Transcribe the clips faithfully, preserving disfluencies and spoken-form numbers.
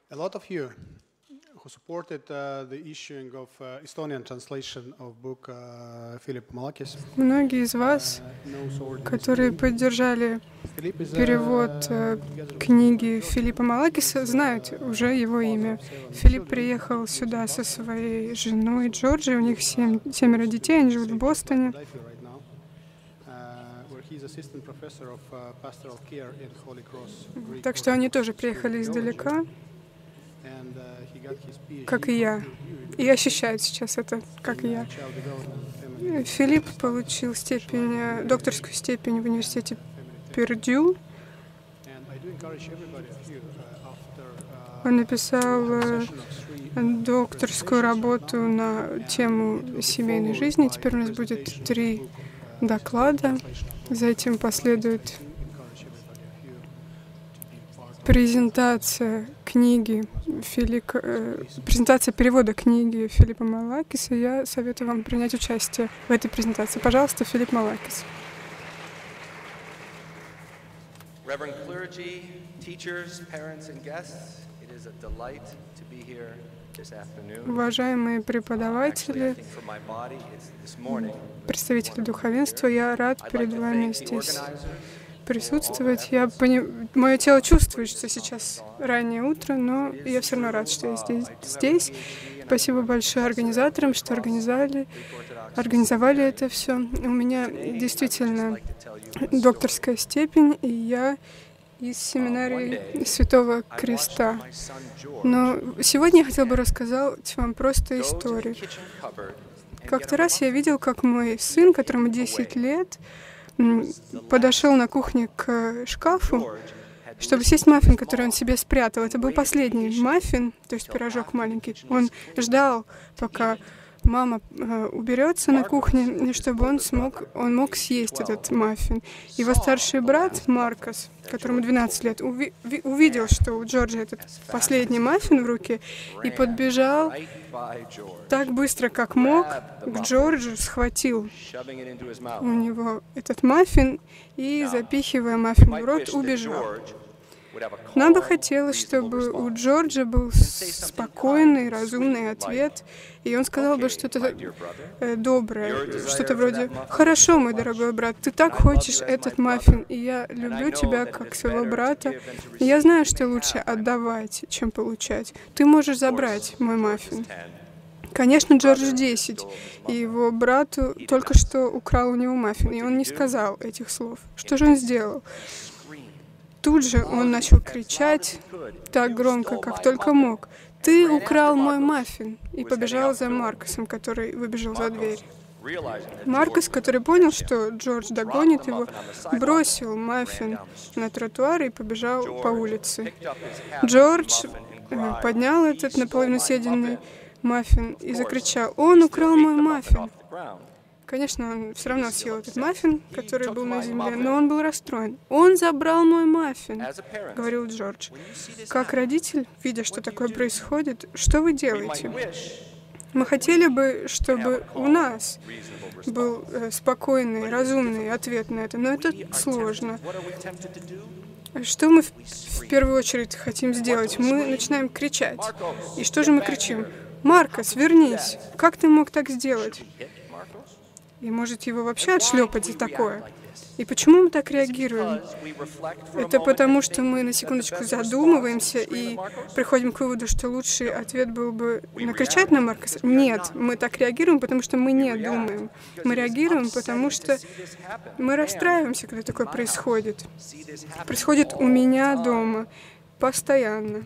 A lot of you who supported uh, the issuing of uh, Estonian translation of book uh, Philip Malakis. Многие из вас, которые поддержали перевод э, книги Филиппа Малакиса, знают уже его имя. Филипп приехал сюда со своей женой Джорджи, у них семь, семеро детей, они живут в Бостоне. Так что они тоже приехали издалека, как и я, и ощущают сейчас это, как и я. Филипп получил степень, докторскую степень в университете Пердью. Он написал докторскую работу на тему семейной жизни. Теперь у нас будет три доклада. За этим последует презентация книги, Филика, э, презентация перевода книги Филиппа Малакиса. Я советую вам принять участие в этой презентации. Пожалуйста, Филипп Малакис. Reverend clergy, teachers, parents and guests, it is a delight to be here this afternoon. Уважаемые преподаватели, представители духовенства, я рад перед вами здесь присутствовать. Я пони... Мое тело чувствует, что сейчас раннее утро, но я все равно рад, что я здесь. здесь. Спасибо большое организаторам, что организовали, организовали это все. У меня действительно докторская степень, и я из семинарии Святого Креста. Но сегодня я хотела бы рассказать вам просто историю. Как-то раз я видел, как мой сын, которому десять лет, подошел на кухне к шкафу, чтобы съесть маффин, который он себе спрятал. Это был последний маффин, то есть пирожок маленький. Он ждал, пока мама э, уберется на кухне, чтобы он смог, он мог съесть этот маффин. Его старший брат Маркос, которому двенадцать лет, уви, ви, увидел, что у Джорджа этот последний маффин в руке, и подбежал так быстро, как мог, к Джорджу, схватил у него этот маффин и, запихивая маффин в рот, убежал. Нам бы хотелось, чтобы у Джорджа был спокойный, разумный ответ, и он сказал бы что-то э, доброе, что-то вроде «Хорошо, мой дорогой брат, ты так хочешь этот маффин, и я люблю тебя как своего брата, и я знаю, что лучше отдавать, чем получать. Ты можешь забрать мой маффин». Конечно, Джорджу десять, и его брату только что украл у него маффин, и он не сказал этих слов. Что же он сделал? Тут же он начал кричать так громко, как только мог: «Ты украл мой маффин!» и побежал за Маркосом, который выбежал за дверь. Маркос, который понял, что Джордж догонит его, бросил маффин на тротуар и побежал по улице. Джордж поднял этот наполовину съеденный маффин и закричал: «Он украл мой маффин!» Конечно, он все равно съел этот маффин, который был на земле, но он был расстроен. «Он забрал мой маффин», — говорил Джордж. Как родитель, видя, что такое происходит, что вы делаете? Мы хотели бы, чтобы у нас был э, спокойный, разумный ответ на это, но это сложно. Что мы в, в первую очередь хотим сделать? Мы начинаем кричать. И что же мы кричим? «Маркос, вернись! Как ты мог так сделать?» И может его вообще отшлепать за такое? И почему мы так реагируем? Это потому, что мы на секундочку задумываемся и приходим к выводу, что лучший ответ был бы накричать на Маркоса? Нет, мы так реагируем, потому что мы не думаем. Мы реагируем, потому что мы расстраиваемся, когда такое происходит. Происходит у меня дома постоянно.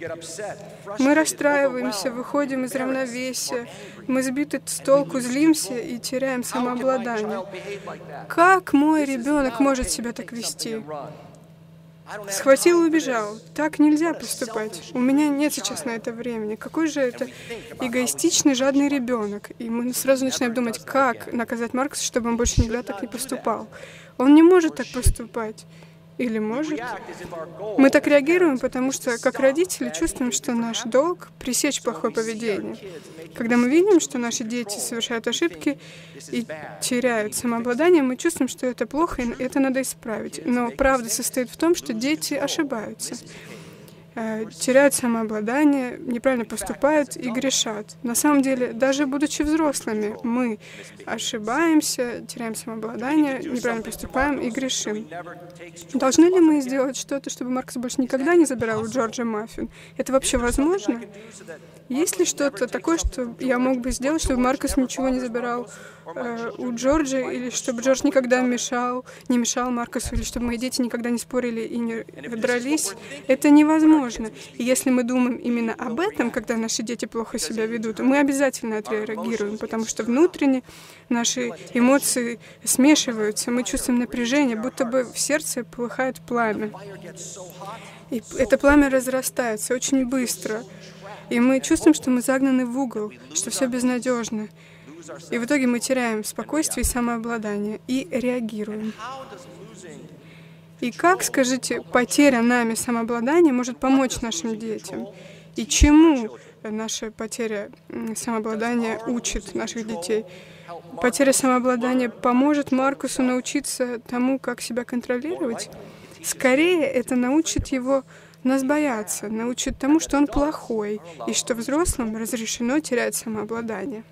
Мы расстраиваемся, выходим из равновесия, мы сбиты с толку, злимся и теряем самообладание. Как мой ребенок может себя так вести? Схватил и убежал. Так нельзя поступать. У меня нет сейчас на это времени. Какой же это эгоистичный, жадный ребенок? И мы сразу начинаем думать, как наказать Маркоса, чтобы он больше никогда так не поступал. Он не может так поступать. Или может? Мы так реагируем, потому что, как родители, чувствуем, что наш долг — пресечь плохое поведение. Когда мы видим, что наши дети совершают ошибки и теряют самообладание, мы чувствуем, что это плохо, и это надо исправить. Но правда состоит в том, что дети ошибаются. э, теряют самообладание, неправильно поступают и грешат. На самом деле, даже будучи взрослыми, мы ошибаемся, теряем самообладание, неправильно поступаем и грешим. Должны ли мы сделать что-то, чтобы Маркус больше никогда не забирал у Джорджа маффин? Это вообще возможно? Есть ли что-то такое, что я мог бы сделать, чтобы Маркус ничего не забирал э, у Джорджа, или чтобы Джордж никогда мешал, не мешал Маркусу, или чтобы мои дети никогда не спорили и не дрались? Это невозможно. И если мы думаем именно об этом, когда наши дети плохо себя ведут, мы обязательно отреагируем, потому что внутренне наши эмоции смешиваются, мы чувствуем напряжение, будто бы в сердце полыхает пламя. И это пламя разрастается очень быстро. И мы чувствуем, что мы загнаны в угол, что все безнадежно. И в итоге мы теряем спокойствие и самообладание и реагируем. И как, скажите, потеря нами самообладания может помочь нашим детям? И чему наша потеря самообладания учит наших детей? Потеря самообладания поможет Маркусу научиться тому, как себя контролировать? Скорее, это научит его нас бояться, научит тому, что он плохой, и что взрослым разрешено терять самообладание.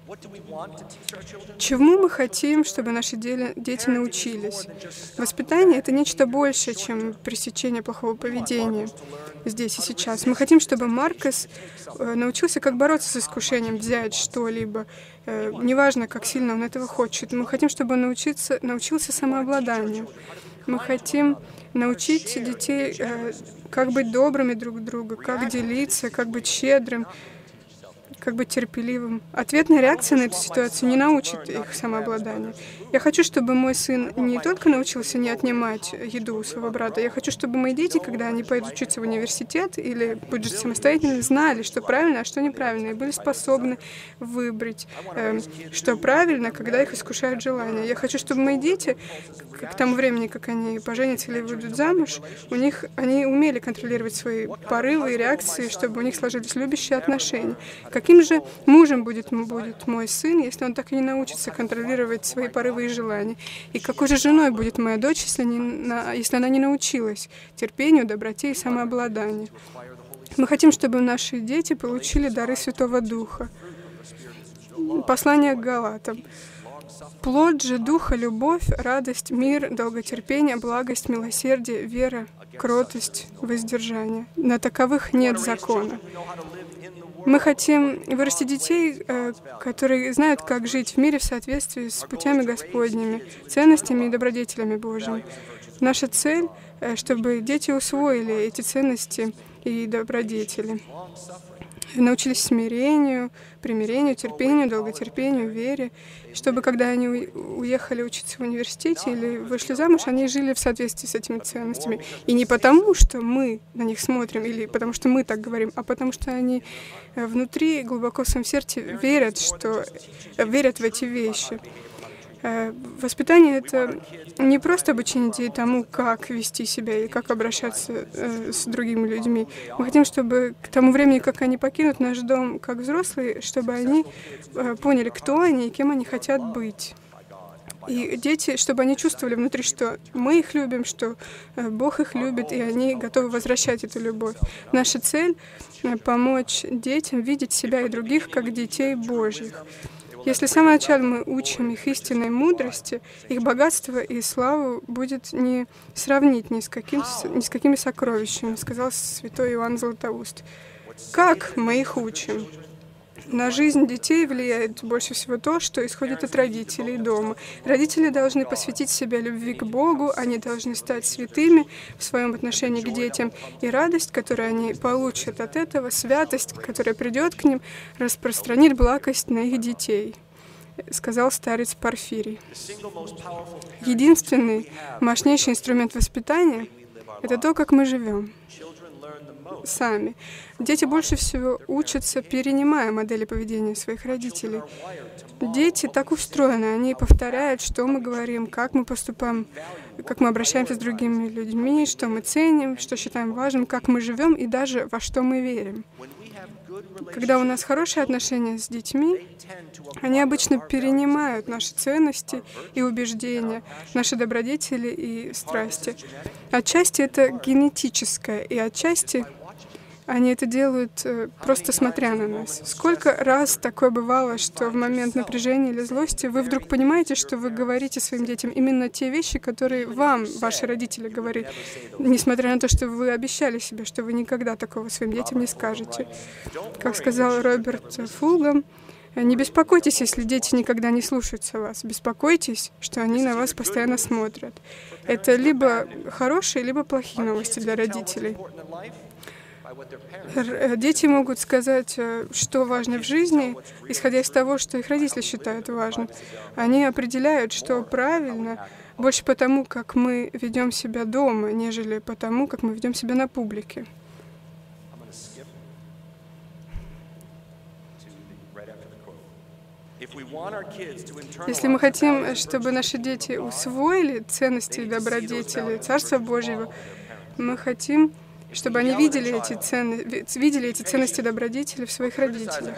Чему мы хотим, чтобы наши дети научились? Воспитание — это нечто большее, чем пресечение плохого поведения здесь и сейчас. Мы хотим, чтобы Маркус научился, как бороться с искушением взять что-либо, неважно, как сильно он этого хочет. Мы хотим, чтобы он научиться, научился самообладанию. Мы хотим научить детей, э, как быть добрыми друг к другу, как делиться, как быть щедрым, как быть терпеливым. Ответная реакция на эту ситуацию не научит их самообладанию. Я хочу, чтобы мой сын не только научился не отнимать еду у своего брата, я хочу, чтобы мои дети, когда они пойдут учиться в университет или будут жить самостоятельно, знали, что правильно, а что неправильно, и были способны выбрать, э, что правильно, когда их искушают желания. Я хочу, чтобы мои дети, к тому времени, как они поженятся или выйдут замуж, у них они умели контролировать свои порывы и реакции, чтобы у них сложились любящие отношения. Каким же мужем будет, будет мой сын, если он так и не научится контролировать свои порывы и желания? И какой же женой будет моя дочь, если, не, если она не научилась терпению, доброте и самообладанию? Мы хотим, чтобы наши дети получили дары Святого Духа. Послание к Галатам. Плод же Духа — любовь, радость, мир, долготерпение, благость, милосердие, вера, кротость, воздержание. На таковых нет закона. Мы хотим вырастить детей, которые знают, как жить в мире в соответствии с путями Господними, ценностями и добродетелями Божьими. Наша цель, чтобы дети усвоили эти ценности и добродетели, научились смирению, примирению, терпению, долготерпению, вере, чтобы, когда они уехали учиться в университете или вышли замуж, они жили в соответствии с этими ценностями. И не потому, что мы на них смотрим, или потому, что мы так говорим, а потому, что они внутри, глубоко в своем сердце верят, что, верят в эти вещи. Воспитание — это не просто обучение детей тому, как вести себя и как обращаться э, с другими людьми. Мы хотим, чтобы к тому времени, как они покинут наш дом как взрослые, чтобы они э, поняли, кто они и кем они хотят быть. И дети, чтобы они чувствовали внутри, что мы их любим, что э, Бог их любит, и они готовы возвращать эту любовь. Наша цель э, — помочь детям видеть себя и других как детей Божьих. Если с самого начала мы учим их истинной мудрости, их богатство и славу будет не сравнить ни с, каким, ни с какими сокровищами, сказал святой Иоанн Златоуст. Как мы их учим? На жизнь детей влияет больше всего то, что исходит от родителей дома. Родители должны посвятить себя любви к Богу, они должны стать святыми в своем отношении к детям, и радость, которую они получат от этого, святость, которая придет к ним, распространит благость на их детей, сказал старец Порфирий. Единственный мощнейший инструмент воспитания — это то, как мы живем сами. Дети больше всего учатся, перенимая модели поведения своих родителей. Дети так устроены, они повторяют, что мы говорим, как мы поступаем, как мы обращаемся с другими людьми, что мы ценим, что считаем важным, как мы живем и даже во что мы верим. Когда у нас хорошие отношения с детьми, они обычно перенимают наши ценности и убеждения, наши добродетели и страсти. Отчасти это генетическое, и отчасти Они это делают просто смотря на нас. Сколько раз такое бывало, что в момент напряжения или злости вы вдруг понимаете, что вы говорите своим детям именно те вещи, которые вам ваши родители говорили, несмотря на то, что вы обещали себе, что вы никогда такого своим детям не скажете. Как сказал Роберт Фулгам, не беспокойтесь, если дети никогда не слушаются вас. Беспокойтесь, что они на вас постоянно смотрят. Это либо хорошие, либо плохие новости для родителей. Дети могут сказать, что важно в жизни, исходя из того, что их родители считают важным. Они определяют, что правильно, больше потому, как мы ведем себя дома, нежели потому, как мы ведем себя на публике. Если мы хотим, чтобы наши дети усвоили ценности и добродетели Царства Божьего, мы хотим, чтобы они видели эти, ценны, видели эти ценности и добродетели в своих родителях.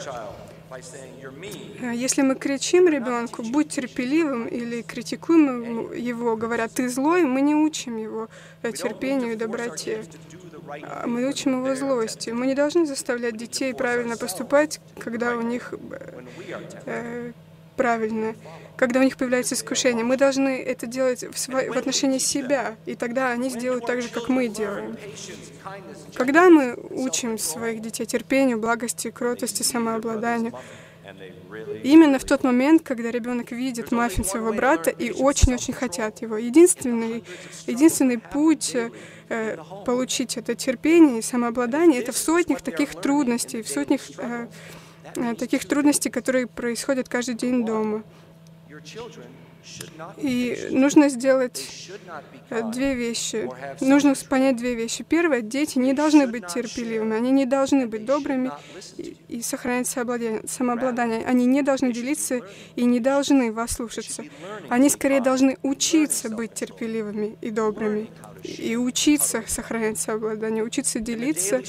Если мы кричим ребенку, будь терпеливым, или критикуем его, говоря, ты злой, мы не учим его терпению и доброте. Мы учим его злости. Мы не должны заставлять детей правильно поступать, когда у них э, правильно, когда у них появляется искушение. Мы должны это делать в, сво... в отношении себя, и тогда они сделают так же, как мы делаем. Когда мы учим своих детей терпению, благости, кротости, самообладанию, именно в тот момент, когда ребенок видит маффин своего брата и очень-очень хотят его. Единственный, единственный путь э, получить это терпение и самообладание — это в сотнях таких трудностей, в сотнях э, э, таких трудностей, которые происходят каждый день дома. И нужно сделать две вещи. Нужно понять две вещи. Первое, дети не должны быть терпеливыми, они не должны быть добрыми и, и сохранять самообладание. Они не должны делиться и не должны вас слушаться. Они скорее должны учиться быть терпеливыми и добрыми, и учиться сохранять самообладание, учиться делиться.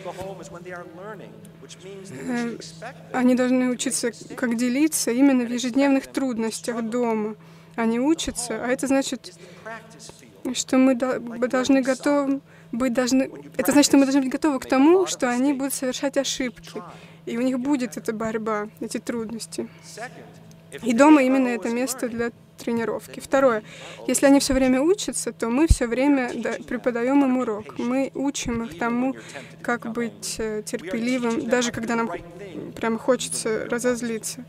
Они должны учиться, как делиться именно в ежедневных трудностях дома. Они учатся, а это значит, что мы должны готовы быть должны. Это значит, что мы должны быть готовы к тому, что они будут совершать ошибки, и у них будет эта борьба, эти трудности. И дома именно это место для тренировки. Второе. Если они все время учатся, то мы все время преподаем им урок. Мы учим их тому, как быть терпеливым, даже когда нам прямо хочется разозлиться.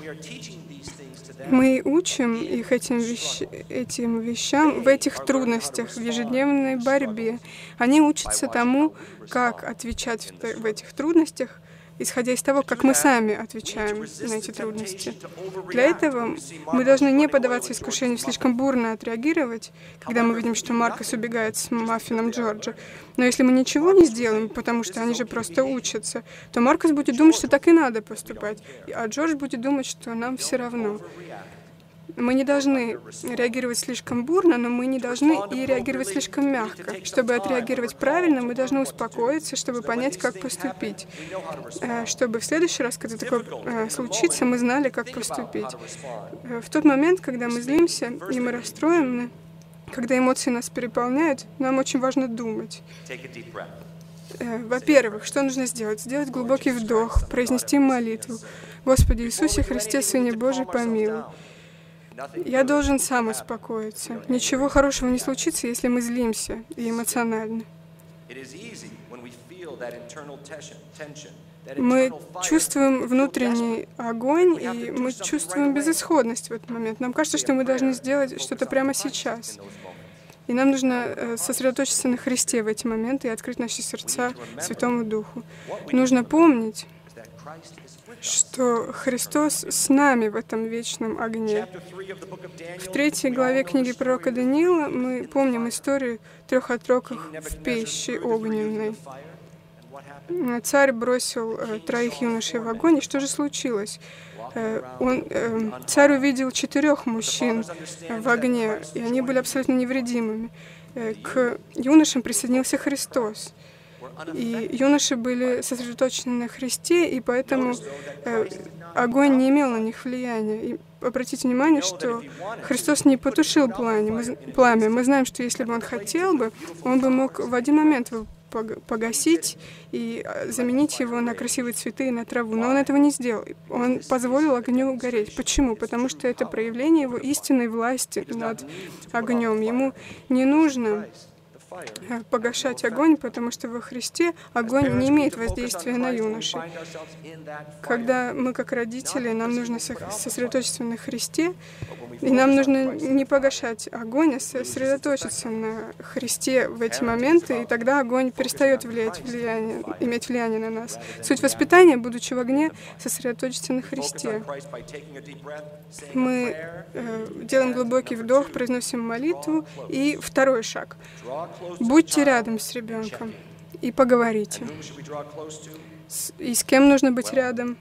Мы учим их этим, вещ... этим вещам в этих трудностях, в ежедневной борьбе. Они учатся тому, как отвечать в, в этих трудностях, исходя из того, как мы сами отвечаем на эти трудности. Для этого мы должны не поддаваться искушению слишком бурно отреагировать, когда мы видим, что Маркус убегает с маффином Джорджа. Но если мы ничего не сделаем, потому что они же просто учатся, то Маркус будет думать, что так и надо поступать, а Джордж будет думать, что нам все равно. Мы не должны реагировать слишком бурно, но мы не должны и реагировать слишком мягко. Чтобы отреагировать правильно, мы должны успокоиться, чтобы понять, как поступить. Чтобы в следующий раз, когда такое случится, мы знали, как поступить. В тот момент, когда мы злимся и мы расстроены, когда эмоции нас переполняют, нам очень важно думать. Во-первых, что нужно сделать? Сделать глубокий вдох, произнести молитву. «Господи Иисусе Христе, Сыне Божий, помилуй». Я должен сам успокоиться. Ничего хорошего не случится, если мы злимся и эмоционально. Мы чувствуем внутренний огонь, и мы чувствуем безысходность в этот момент. Нам кажется, что мы должны сделать что-то прямо сейчас. И нам нужно сосредоточиться на Христе в эти моменты и открыть наши сердца Святому Духу. Нужно помнить, что Христос с нами в этом вечном огне. В третьей главе книги пророка Даниила мы помним историю трех отроков в печи огненной. Царь бросил э, троих юношей в огонь, и что же случилось? Э, он, э, царь увидел четырех мужчин в огне, и они были абсолютно невредимыми. Э, к юношам присоединился Христос. И юноши были сосредоточены на Христе, и поэтому э, огонь не имел на них влияния. И обратите внимание, что Христос не потушил пламя. Мы, пламя. Мы знаем, что если бы Он хотел бы, Он бы мог в один момент погасить и заменить его на красивые цветы и на траву. Но он этого не сделал. Он позволил огню гореть. Почему? Потому что это проявление его истинной власти над огнем. Ему не нужно погашать огонь, потому что во Христе огонь не имеет воздействия на юношей. Когда мы, как родители, нам нужно сосредоточиться на Христе, и нам нужно не погашать огонь, а сосредоточиться на Христе в эти моменты, и тогда огонь перестает влиять, влияние, иметь влияние на нас. Суть воспитания, будучи в огне, сосредоточиться на Христе. Мы э, делаем глубокий вдох, произносим молитву, и второй шаг. Будьте рядом с ребенком и поговорите. С, и с кем нужно быть рядом?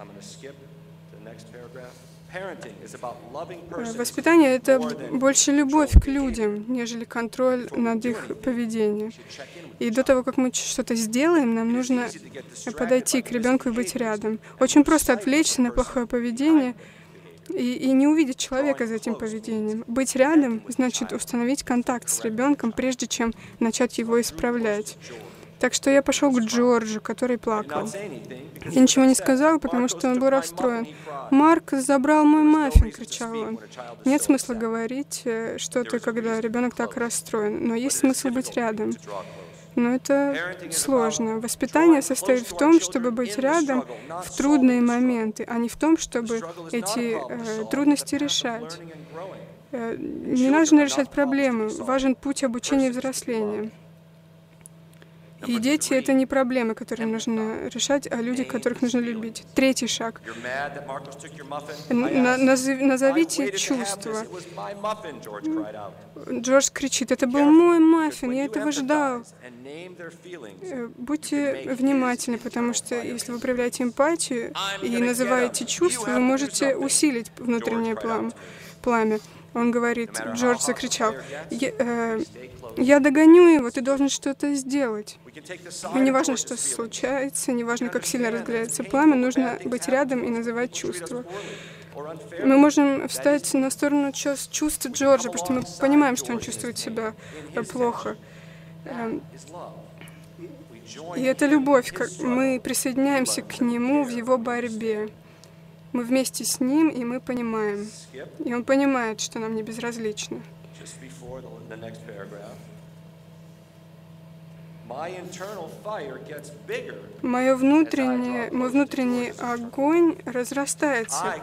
Воспитание — это больше любовь к людям, нежели контроль над их поведением. И до того, как мы что-то сделаем, нам нужно подойти к ребенку и быть рядом. Очень просто отвлечься на плохое поведение И, и не увидеть человека за этим поведением. Быть рядом значит установить контакт с ребенком, прежде чем начать его исправлять. Так что я пошел к Джорджу, который плакал. Я ничего не сказал, потому что он был расстроен. «Марк забрал мой маффин!» — кричал он. Нет смысла говорить что-то, когда ребенок так расстроен, но есть смысл быть рядом. Но это сложно. Воспитание состоит в том, чтобы быть рядом в трудные моменты, а не в том, чтобы эти э, трудности решать. Э, не нужно решать проблемы. Важен путь обучения и взросления. И дети — это не проблемы, которые нужно решать, а люди, которых нужно любить. Третий шаг. На- назов- назовите чувства. Джордж кричит: «Это был мой маффин, я этого ждал». Будьте внимательны, потому что если вы проявляете эмпатию и называете чувства, вы можете усилить внутреннее пламя. Он говорит, Джордж закричал: «Я, э, я догоню его, ты должен что-то сделать». И не важно, что случается, не важно, как сильно разгорается пламя, нужно быть рядом и называть чувства. Мы можем встать на сторону чувств Джорджа, потому что мы понимаем, что он чувствует себя плохо. И это любовь, как мы присоединяемся к нему в его борьбе. Мы вместе с ним, и мы понимаем. И он понимает, что нам не безразлично. Мое внутреннее, мой внутренний огонь разрастается,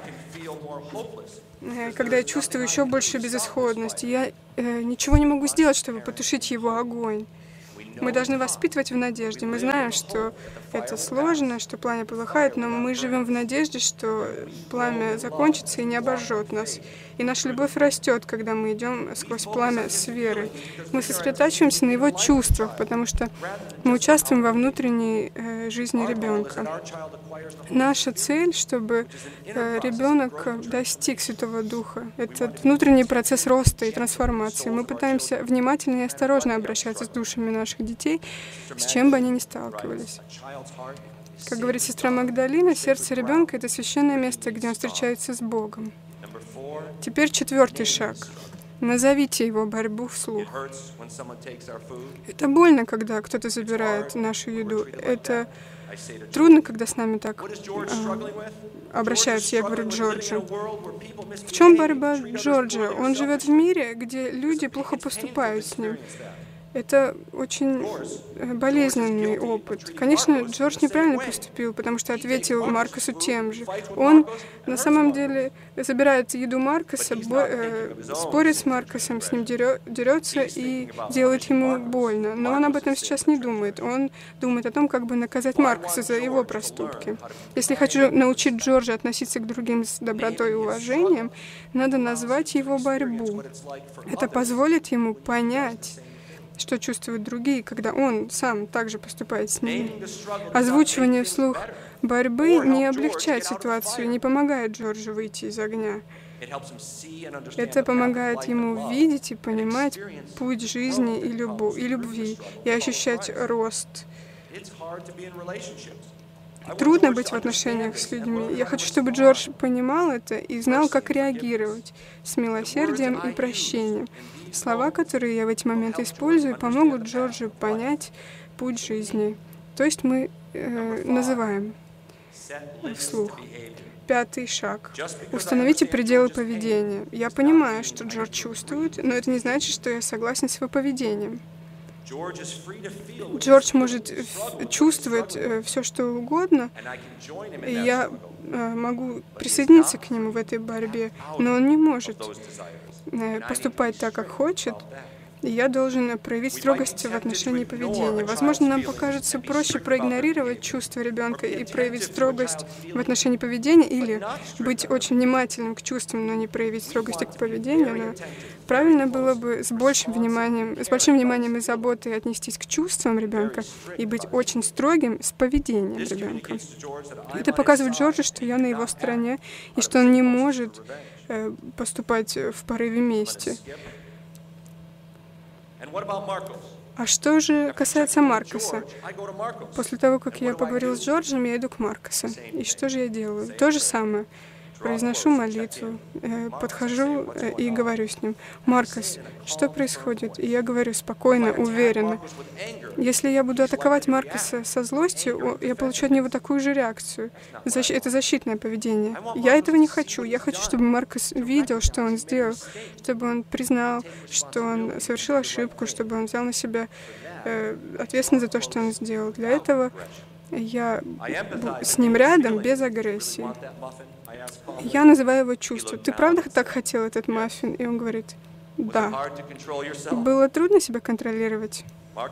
когда я чувствую еще больше безысходности. Я э, ничего не могу сделать, чтобы потушить его огонь. Мы должны воспитывать в надежде. Мы знаем, что это сложно, что пламя полыхает, но мы живем в надежде, что пламя закончится и не обожжет нас. И наша любовь растет, когда мы идем сквозь пламя с верой. Мы сосредотачиваемся на его чувствах, потому что мы участвуем во внутренней э, жизни ребенка. Наша цель, чтобы э, ребенок достиг Святого Духа. Это внутренний процесс роста и трансформации. Мы пытаемся внимательно и осторожно обращаться с душами наших детей, с чем бы они ни сталкивались. Как говорит сестра Магдалина, сердце ребенка — это священное место, где он встречается с Богом. Теперь четвертый шаг. Назовите его борьбу вслух. Это больно, когда кто-то забирает нашу еду. Это трудно, когда с нами так э, обращаются. Я говорю Джорджу. В чем борьба Джорджа? Он живет в мире, где люди плохо поступают с ним. Это очень болезненный опыт. Конечно, Джордж неправильно поступил, потому что ответил Маркусу тем же. Он на самом деле забирает еду Маркуса, бо- э, спорит с Маркусом, с ним дерё- дерется и делает ему больно. Но он об этом сейчас не думает. Он думает о том, как бы наказать Маркуса за его проступки. Если хочу научить Джорджа относиться к другим с добротой и уважением, надо назвать его борьбу. Это позволит ему понять, что чувствуют другие, когда он сам также поступает с ними. Озвучивание вслух борьбы не облегчает ситуацию, не помогает Джорджу выйти из огня. Это помогает ему видеть и понимать путь жизни и, любу, и любви, и ощущать рост. Трудно быть в отношениях с людьми. Я хочу, чтобы Джордж понимал это и знал, как реагировать с милосердием и прощением. Слова, которые я в эти моменты использую, помогут Джорджу понять, путь жизни. То есть мы э, называем вслух. Пятый шаг. Установите пределы поведения. Я понимаю, что Джордж чувствует, но это не значит, что я согласен с его поведением. Джордж может чувствовать э, все, что угодно, и я э, могу присоединиться к нему в этой борьбе, но он не может э, поступать так, как хочет. И я должен проявить строгость в отношении поведения. Возможно, нам покажется проще проигнорировать чувства ребенка и проявить строгость в отношении поведения, или быть очень внимательным к чувствам, но не проявить строгость к поведению. Но правильно было бы с большим вниманием, с большим вниманием и заботой отнестись к чувствам ребенка и быть очень строгим с поведением ребенка. Это показывает Джорджу, что я на его стороне и что он не может э, поступать в порыве мести. А что же касается Маркуса? После того, как я поговорил с Джорджем, я иду к Маркусу. И что же я делаю? То же самое. Произношу молитву, э, подхожу э, и говорю с ним: «Маркус, что происходит?» И я говорю спокойно, уверенно. Если я буду атаковать Маркуса со злостью, я получу от него такую же реакцию. Защ- это защитное поведение. Я этого не хочу. Я хочу, чтобы Маркус видел, что он сделал, чтобы он признал, что он совершил ошибку, чтобы он взял на себя э, ответственность за то, что он сделал. Для этого я с ним рядом, без агрессии. Я называю его чувство. «Ты правда так хотел этот маффин?» И он говорит: «Да». Было трудно себя контролировать.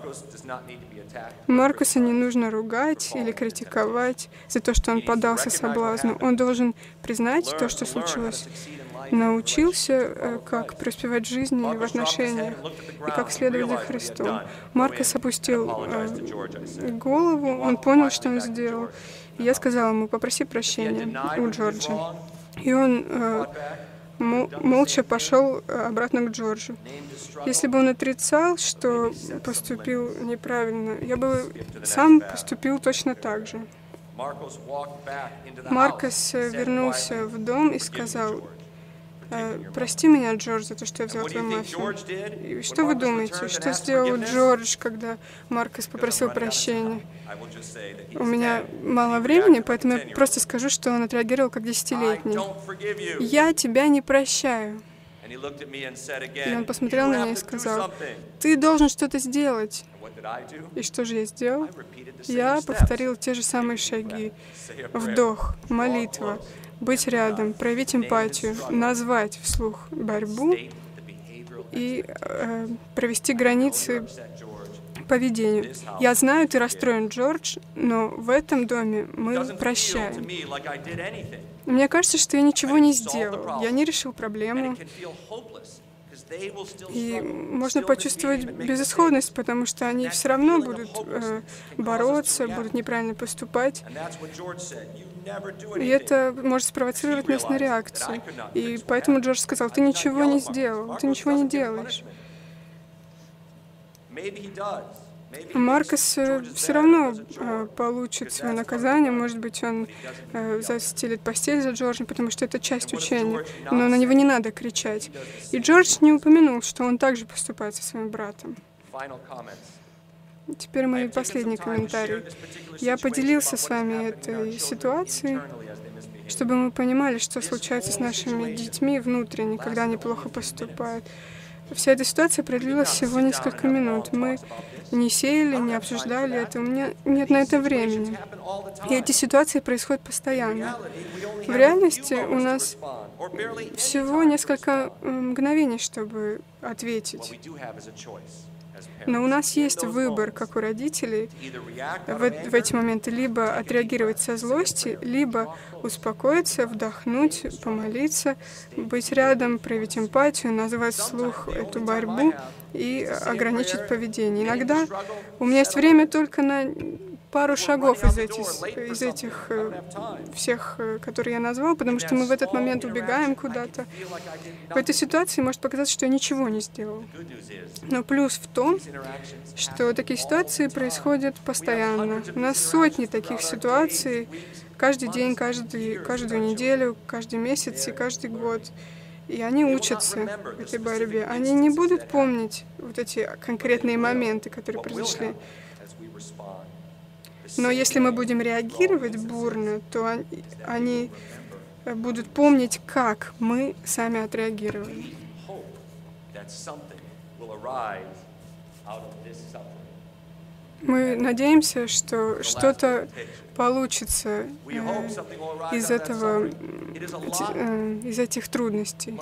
Маркуса не нужно ругать или критиковать за то, что он поддался соблазну. Он должен признать то, что случилось. Научился, как преуспевать в жизни и в отношениях, и как следовать за Христом. Маркус опустил э, голову, он понял, что он сделал. И я сказала ему: «Попроси прощения у Джорджа». И он э, мол, молча пошел обратно к Джорджу. Если бы он отрицал, что поступил неправильно, я бы сам поступил точно так же. Маркус вернулся в дом и сказал: «Прости меня, Джордж, за то, что я взял твой маффин». И что вы думаете, что сделал Джордж, когда Маркус попросил прощения? У меня мало времени, поэтому я просто скажу, что он отреагировал как десятилетний. «Я тебя не прощаю». И он посмотрел на меня и сказал: «Ты должен что-то сделать». И что же я сделал? Я повторил те же самые шаги. Вдох, молитва, быть рядом, проявить эмпатию, назвать вслух борьбу и э, провести границы поведению. Я знаю, ты расстроен, Джордж, но в этом доме мы прощаем. Мне кажется, что я ничего не сделал. Я не решил проблему. И можно почувствовать безысходность, потому что они все равно будут э, бороться, будут неправильно поступать. И это может спровоцировать местную реакцию. И поэтому Джордж сказал: «Ты ничего не сделал, ты ничего не делаешь». Маркус все равно э, получит свое наказание. Может быть, он э, застелит постель за Джорджем, потому что это часть учения. Но на него не надо кричать. И Джордж не упомянул, что он также поступает со своим братом. Теперь мои последние комментарии. Я поделился с вами этой ситуацией, чтобы мы понимали, что случается с нашими детьми внутренне, когда они плохо поступают. Вся эта ситуация продлилась всего несколько минут. Мы не сеяли, не обсуждали это. У меня нет на это времени. И эти ситуации происходят постоянно. В реальности у нас всего несколько мгновений, чтобы ответить. Но у нас есть выбор, как у родителей, в, в эти моменты либо отреагировать со злости, либо успокоиться, вдохнуть, помолиться, быть рядом, проявить эмпатию, назвать вслух эту борьбу и ограничить поведение. Иногда у меня есть время только на пару шагов из этих, из этих всех, которые я назвал, потому что мы в этот момент убегаем куда-то. В этой ситуации может показаться, что я ничего не сделал. Но плюс в том, что такие ситуации происходят постоянно. У нас сотни таких ситуаций каждый день, каждый, каждую неделю, каждый месяц и каждый год. И они учатся этой борьбе. Они не будут помнить вот эти конкретные моменты, которые произошли. Но если мы будем реагировать бурно, то они, они будут помнить, как мы сами отреагировали. Мы надеемся, что что-то получится э, из этого, э, из этих трудностей.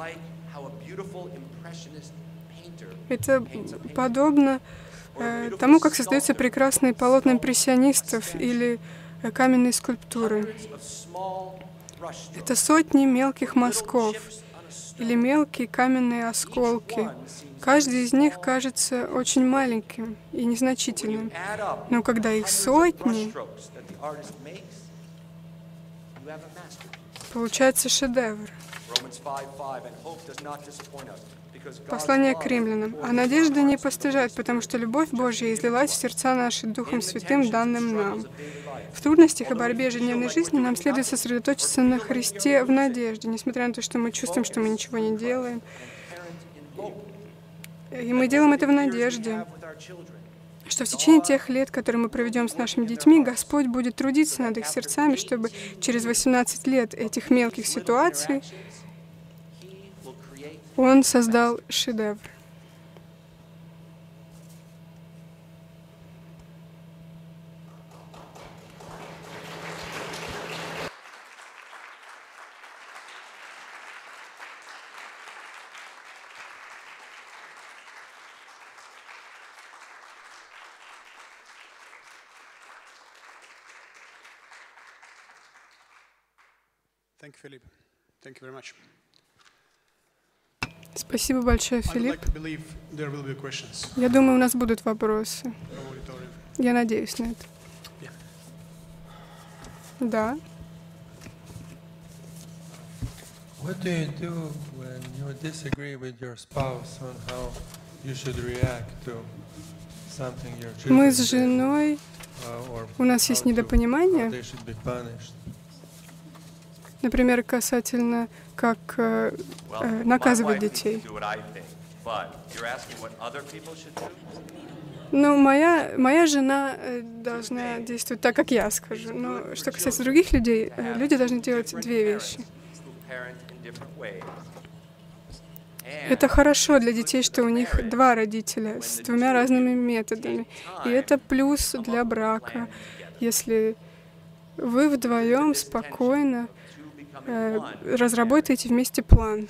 Это подобно э, тому, как создаются прекрасные полотна импрессионистов или э, каменные скульптуры. Это сотни мелких мазков или мелкие каменные осколки. Каждый из них кажется очень маленьким и незначительным. Но когда их сотни, получается шедевр. Послание к римлянам. «А надежда не постыжает, потому что любовь Божья излилась в сердца наши Духом Святым, данным нам». В трудностях и борьбе ежедневной жизни нам следует сосредоточиться на Христе в надежде, несмотря на то, что мы чувствуем, что мы ничего не делаем. И мы делаем это в надежде, что в течение тех лет, которые мы проведем с нашими детьми, Господь будет трудиться над их сердцами, чтобы через восемнадцать лет этих мелких ситуаций Он создал шедевр. Thank you, Philip. Thank you very much. Спасибо большое, I would Филипп. like to believe there will be questions Я думаю, у нас будут вопросы. from auditorium. Я надеюсь на это. Yeah. Да. What do you do when you disagree with your spouse on how you should react to something your children Мы с did, женой, uh, or у нас how есть to- недопонимание, how they should be punished? например, касательно, как э, э, наказывать детей. Ну, моя, моя жена э, должна действовать так, как я скажу. Но что касается других людей, э, люди должны делать две вещи. Это хорошо для детей, что у них два родителя с двумя разными методами. И это плюс для брака, если вы вдвоем спокойно э, разработаете вместе план.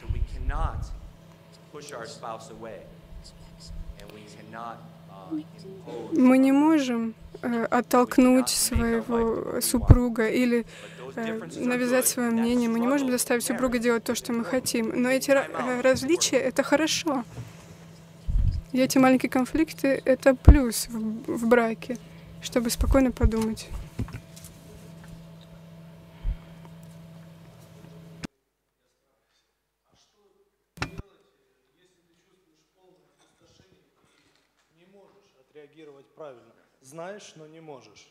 Мы не можем э, оттолкнуть своего супруга или э, навязать свое мнение. Мы не можем заставить супруга делать то, что мы хотим. Но эти ра- э, различия — это хорошо. И эти маленькие конфликты — это плюс в, в браке, чтобы спокойно подумать. Реагировать правильно. Знаешь, но не можешь.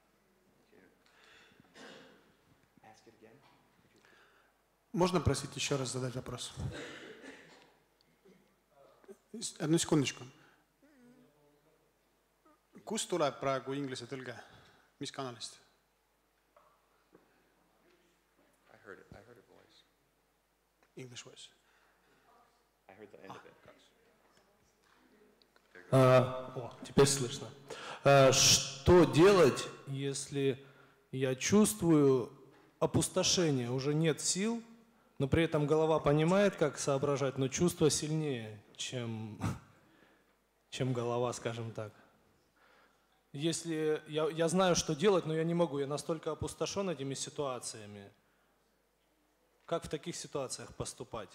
Можно просить еще раз задать вопрос? Одну секундочку. Kust tuleb praegu inglise tõlge? Mis kanalist? I heard it. I heard a voice. English voice. I heard the end of it. А, о, теперь слышно. А, что делать, если я чувствую опустошение, уже нет сил, но при этом голова понимает, как соображать, но чувство сильнее, чем, чем голова, скажем так. Если я, я знаю, что делать, но я не могу, я настолько опустошен этими ситуациями. Как в таких ситуациях поступать?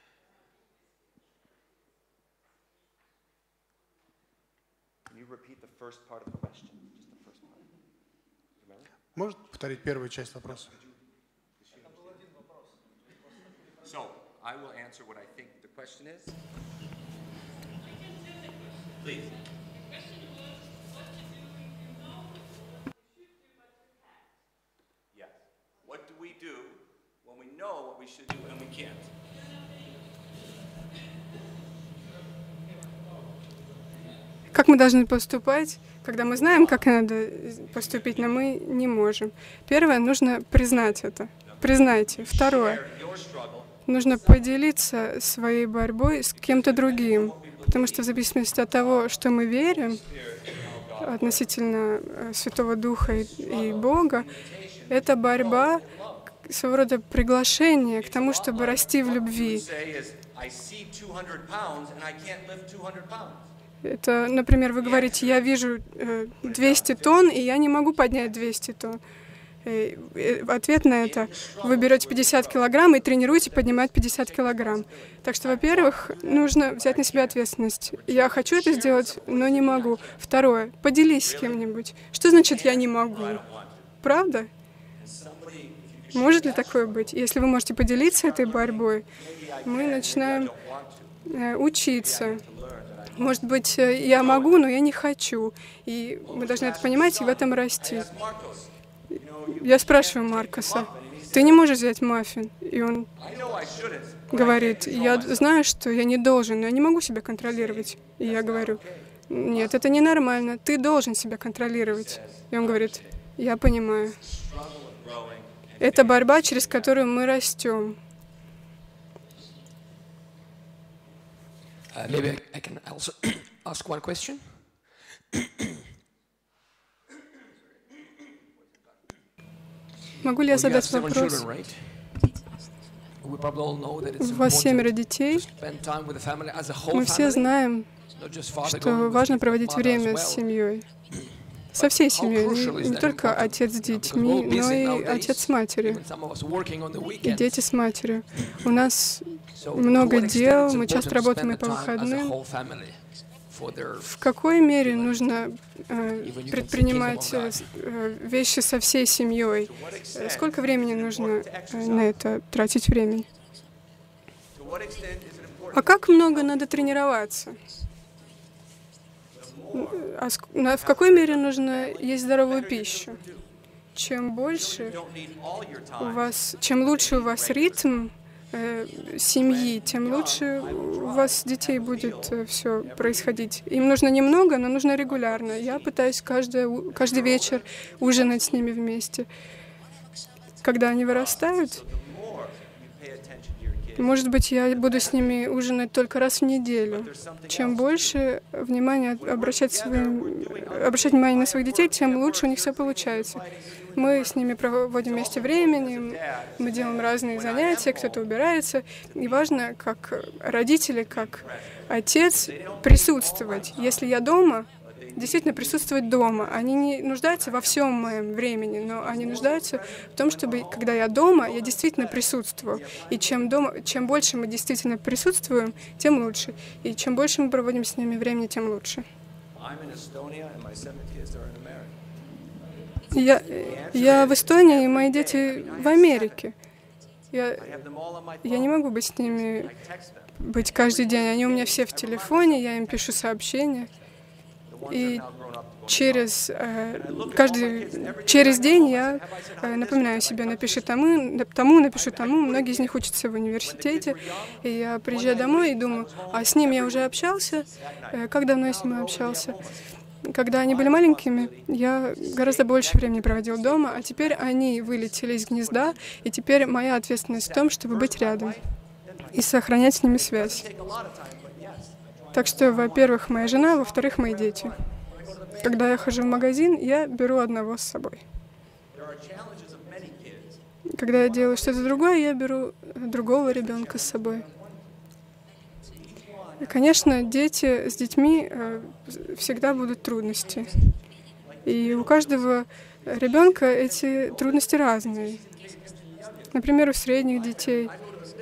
Can you repeat the first part of the question? Just the first part. Remember? Может повторить первую часть вопроса? So, I will answer what I think the question is. Please. Yes. What do we do when we know what we should do and we can't? как мы должны поступать, когда мы знаем, как надо поступить, но мы не можем. Первое, нужно признать это. Признайте. Второе, нужно поделиться своей борьбой с кем-то другим, потому что в зависимости от того, что мы верим относительно Святого Духа и, и Бога, эта борьба своего рода приглашение к тому, чтобы расти в любви. Это, например, вы говорите, я вижу двести тонн, и я не могу поднять двести тонн. И ответ на это, вы берете пятьдесят килограмм и тренируете поднимать пятьдесят килограмм. Так что, во-первых, нужно взять на себя ответственность. Я хочу это сделать, но не могу. Второе, поделись с кем-нибудь. Что значит «я не могу»? Правда? Может ли такое быть? Если вы можете поделиться этой борьбой, мы начинаем э, учиться. Может быть, я могу, но я не хочу. И мы должны это понимать и в этом расти. Я спрашиваю Маркоса, ты не можешь взять маффин? И он говорит, я знаю, что я не должен, но я не могу себя контролировать. И я говорю, нет, это ненормально, ты должен себя контролировать. И он говорит, я понимаю. Это борьба, через которую мы растем. Uh, maybe I, I can also ask one question. Могу ли я задать вопрос? У вас семеро детей. Мы все знаем, что важно проводить время с семьей. Со всей семьей, не, не только отец с детьми, но и отец с матерью, и дети с матерью. У нас много дел, мы часто работаем и по выходным. В какой мере нужно э, предпринимать э, вещи со всей семьей? Сколько времени нужно э, на это тратить времени? А как много надо тренироваться? А в какой мере нужно есть здоровую пищу? Чем больше у вас, чем лучше у вас ритм э, семьи, тем лучше у вас детей будет э, все происходить. Им нужно немного, но нужно регулярно. Я пытаюсь каждое, каждый вечер ужинать с ними вместе. Когда они вырастают, может быть, я буду с ними ужинать только раз в неделю. Чем больше внимания обращать, своим, обращать внимание на своих детей, тем лучше у них все получается. Мы с ними проводим вместе времени, мы делаем разные занятия, кто-то убирается. И важно, как родители, как отец, присутствовать. Если я дома, действительно присутствовать дома. Они не нуждаются во всем моем времени, но они нуждаются в том, чтобы, когда я дома, я действительно присутствую. И чем, дома, чем больше мы действительно присутствуем, тем лучше. И чем больше мы проводим с ними времени, тем лучше. Я, я в Эстонии, и мои дети в Америке. Я, я не могу быть с ними, быть каждый день. Они у меня все в телефоне, я им пишу сообщения. И через, э, каждый, через день я э, напоминаю себе, напиши тому, тому, напишу тому. Многие из них учатся в университете. И я приезжаю домой и думаю, а с ним я уже общался? Э, как давно я с ним общался? Когда они были маленькими, я гораздо больше времени проводил дома, а теперь они вылетели из гнезда, и теперь моя ответственность в том, чтобы быть рядом и сохранять с ними связь. Так что, во-первых, моя жена, во-вторых, мои дети. Когда я хожу в магазин, я беру одного с собой. Когда я делаю что-то другое, я беру другого ребенка с собой. И, конечно, дети с детьми э, всегда будут трудности. И у каждого ребенка эти трудности разные. Например, у средних детей.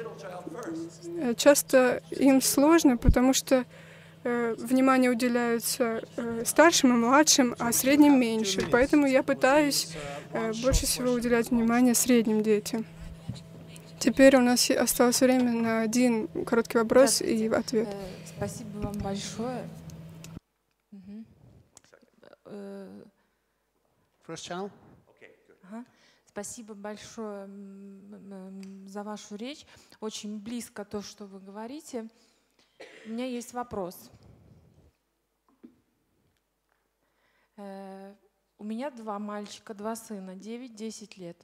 Часто им сложно, потому что э, внимание уделяется э, старшим и младшим, а средним меньше. Поэтому я пытаюсь э, больше всего уделять внимание средним детям. Теперь у нас осталось время на один короткий вопрос и ответ. Спасибо вам большое. First channel. Ага. Спасибо большое за вашу речь. Очень близко то, что вы говорите. У меня есть вопрос. у меня два мальчика, два сына, девять-десять лет.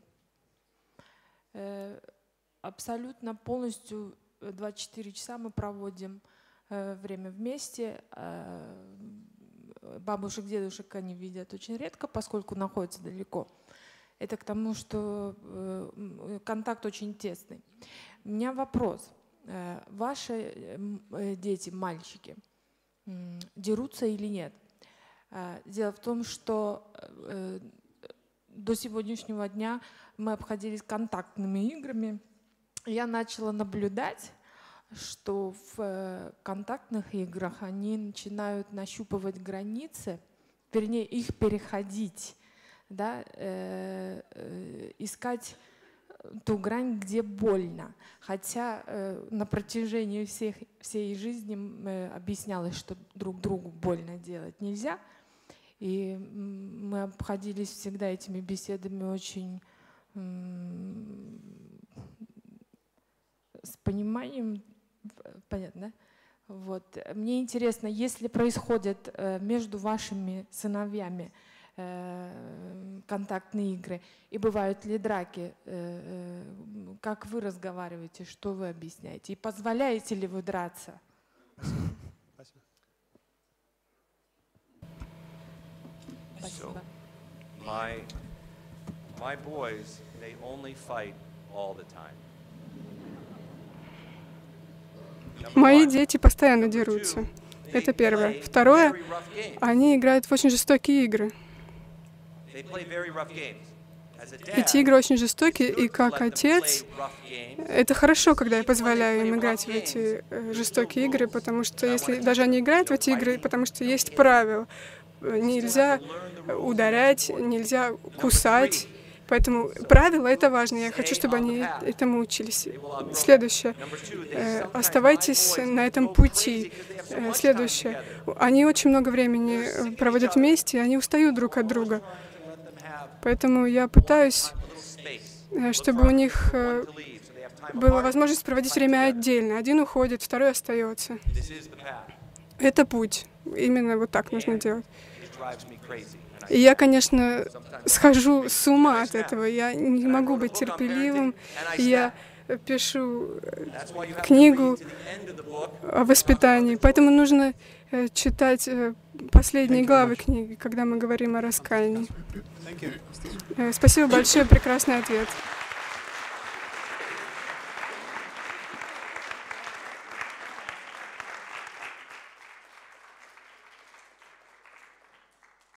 Э, абсолютно полностью двадцать четыре часа мы проводим э, время вместе. Э, бабушек, дедушек они видят очень редко, поскольку находятся далеко. Это к тому, что э, контакт очень тесный. У меня вопрос. Э, ваши э, дети, мальчики, э, дерутся или нет? Э, дело в том, что э, до сегодняшнего дня мы обходились контактными играми. Я начала наблюдать, что в э, контактных играх они начинают нащупывать границы, вернее, их переходить, да, э, э, искать ту грань, где больно. Хотя э, на протяжении всех, всей жизни э, объяснялось, что друг другу больно делать нельзя. И мы обходились всегда этими беседами очень м- с пониманием. Понятно? Вот. Мне интересно, если происходят э, между вашими сыновьями э, контактные игры, и бывают ли драки, э, э, как вы разговариваете, что вы объясняете? И позволяете ли вы драться? Спасибо. Спасибо. So, my, my boys, they only fight all the time. Мои дети постоянно дерутся. Это первое. Второе, они играют в очень жестокие игры. Эти игры очень жестокие, и как отец, это хорошо, когда я позволяю им играть в эти э, жестокие игры, потому что если даже они играют в эти игры, потому что есть правила. Нельзя ударять, нельзя кусать. Поэтому правила — это важно. Я хочу, чтобы они этому учились. Следующее. Э, оставайтесь на этом пути. Э, следующее. Они очень много времени проводят вместе, и они устают друг от друга. Поэтому я пытаюсь, э, чтобы у них э, была возможность проводить время отдельно. Один уходит, второй остается. Это путь. Именно вот так нужно делать. И я, конечно, схожу с ума от этого. Я не могу быть терпеливым. Я пишу книгу о воспитании. Поэтому нужно читать последние главы книги, когда мы говорим о раскаянии. Спасибо большое, прекрасный ответ.